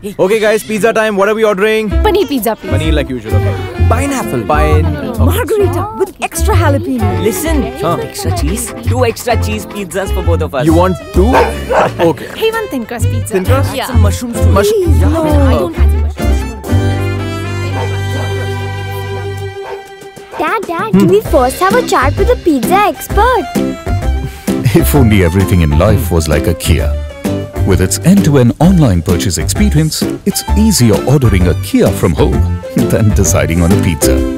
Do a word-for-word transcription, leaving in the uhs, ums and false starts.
Okay guys, pizza time. What are we ordering? Paneer pizza, please. Paneer like usual. Okay. Pineapple. Pine. Margarita with extra jalapeno. Listen, Huh? extra cheese. Two extra cheese pizzas for both of us. You want two? Okay. Hey, one thin crust pizza. Thin crust? Yeah. Some mushrooms too. Mush- Please, no. I don't fancy mushrooms. Dad, Dad, can we first have a chat with a pizza expert? If only everything in life was like a Kia. With its end-to-end online purchase experience, it's easier ordering a Kia from home than deciding on a pizza.